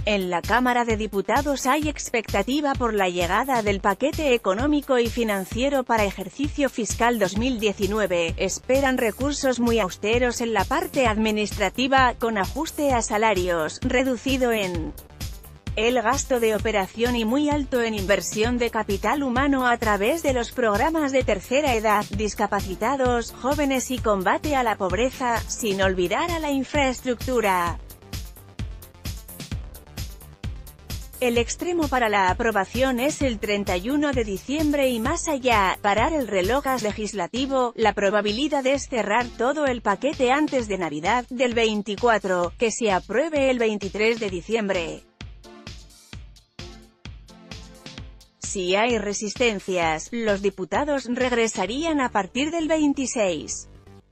En la Cámara de Diputados hay expectativa por la llegada del paquete económico y financiero para ejercicio fiscal 2019. Esperan recursos muy austeros en la parte administrativa, con ajuste a salarios, reducido en el gasto de operación y muy alto en inversión de capital humano a través de los programas de tercera edad, discapacitados, jóvenes y combate a la pobreza, sin olvidar a la infraestructura. El extremo para la aprobación es el 31 de diciembre y más allá, parar el reloj legislativo. La probabilidad es cerrar todo el paquete antes de Navidad, del 24, que se apruebe el 23 de diciembre. Si hay resistencias, los diputados regresarían a partir del 26.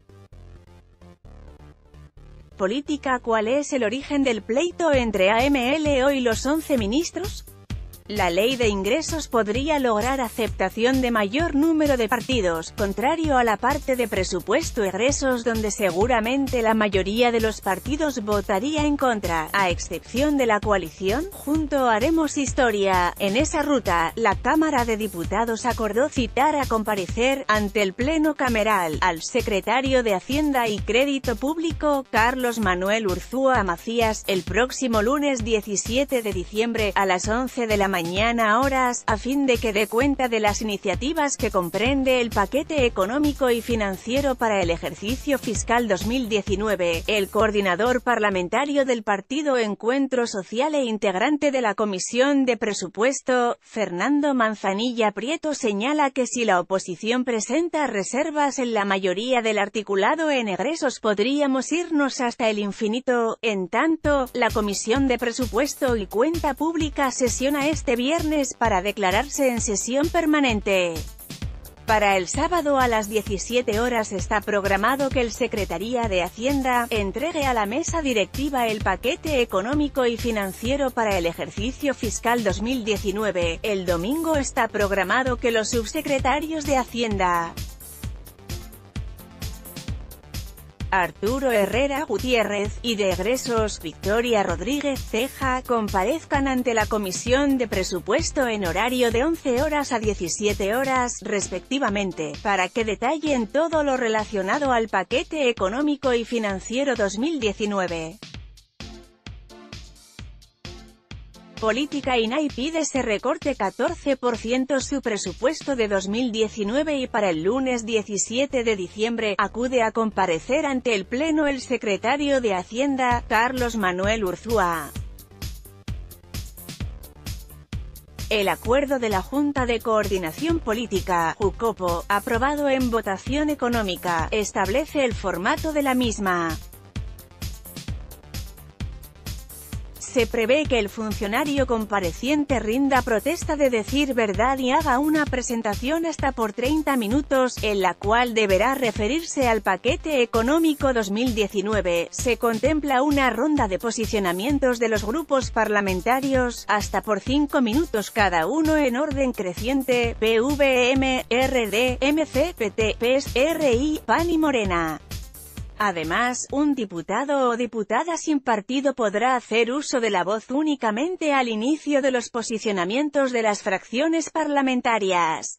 Política. ¿Cuál es el origen del pleito entre AMLO y los 11 ministros? La ley de ingresos podría lograr aceptación de mayor número de partidos, contrario a la parte de presupuesto egresos donde seguramente la mayoría de los partidos votaría en contra, a excepción de la coalición Junto Haremos Historia. En esa ruta, la Cámara de Diputados acordó citar a comparecer, ante el Pleno Cameral, al secretario de Hacienda y Crédito Público, Carlos Manuel Urzúa Macías, el próximo lunes 17 de diciembre, a las 11 de la mañana horas, a fin de que dé cuenta de las iniciativas que comprende el paquete económico y financiero para el ejercicio fiscal 2019. El coordinador parlamentario del partido Encuentro Social e integrante de la Comisión de Presupuesto, Fernando Manzanilla Prieto, señala que si la oposición presenta reservas en la mayoría del articulado en egresos podríamos irnos hasta el infinito. En tanto, la Comisión de Presupuesto y Cuenta Pública sesiona este viernes para declararse en sesión permanente. Para el sábado a las 17 horas está programado que el Secretaría de Hacienda entregue a la mesa directiva el paquete económico y financiero para el ejercicio fiscal 2019. El domingo está programado que los subsecretarios de Hacienda, Arturo Herrera Gutiérrez, y de Egresos, Victoria Rodríguez Ceja, comparezcan ante la Comisión de Presupuesto en horario de 11 horas a 17 horas, respectivamente, para que detallen todo lo relacionado al paquete económico y financiero 2019. Política. INAI pide se recorte 14% su presupuesto de 2019 y para el lunes 17 de diciembre, acude a comparecer ante el Pleno el secretario de Hacienda, Carlos Manuel Urzúa. El acuerdo de la Junta de Coordinación Política, JUCOPO, aprobado en votación económica, establece el formato de la misma. Se prevé que el funcionario compareciente rinda protesta de decir verdad y haga una presentación hasta por 30 minutos, en la cual deberá referirse al paquete económico 2019. Se contempla una ronda de posicionamientos de los grupos parlamentarios, hasta por 5 minutos cada uno en orden creciente: PVM, RD, MC, PT, PES, RI, PAN y Morena. Además, un diputado o diputada sin partido podrá hacer uso de la voz únicamente al inicio de los posicionamientos de las fracciones parlamentarias.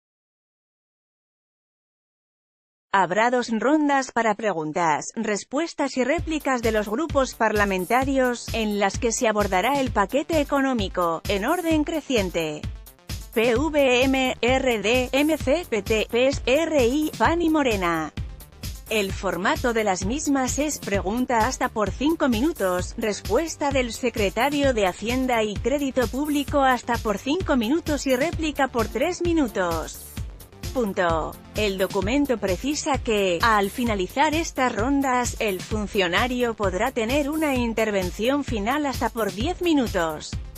Habrá 2 rondas para preguntas, respuestas y réplicas de los grupos parlamentarios, en las que se abordará el paquete económico, en orden creciente: PVM, RD, MC, PT, PES, RI, PAN y Morena. El formato de las mismas es pregunta hasta por 5 minutos, respuesta del secretario de Hacienda y Crédito Público hasta por 5 minutos y réplica por 3 minutos. El documento precisa que, al finalizar estas rondas, el funcionario podrá tener una intervención final hasta por 10 minutos.